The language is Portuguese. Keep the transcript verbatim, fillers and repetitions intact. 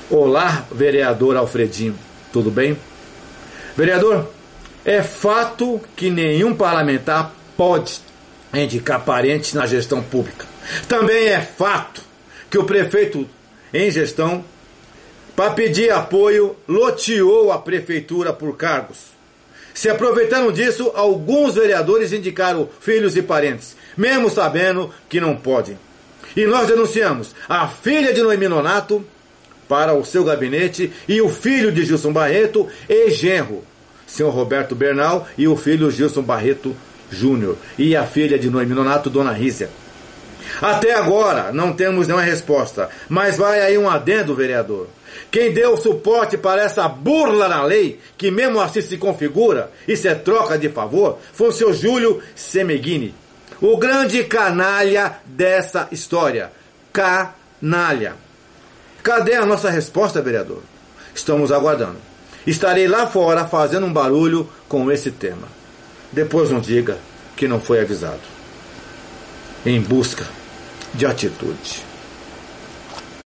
Olá, vereador Alfredinho, tudo bem? Vereador, é fato que nenhum parlamentar pode indicar parentes na gestão pública. Também é fato que o prefeito em gestão, para pedir apoio, loteou a prefeitura por cargos. Se aproveitando disso, alguns vereadores indicaram filhos e parentes, mesmo sabendo que não podem. E nós denunciamos a filha de Noemi Nonato para o seu gabinete e o filho de Gilson Barreto e genro, senhor Roberto Bernal, e o filho Gilson Barreto Júnior, e a filha de Noemi Nonato, dona Rízia. Até agora não temos nenhuma resposta, mas vai aí um adendo, vereador. Quem deu suporte para essa burla na lei, que mesmo assim se configura, isso é troca de favor, foi o seu Júlio Semeghini, o grande canalha dessa história. Canalha. Cadê a nossa resposta, vereador? Estamos aguardando. Estarei lá fora fazendo um barulho com esse tema. Depois não diga que não foi avisado. Em busca de atitude.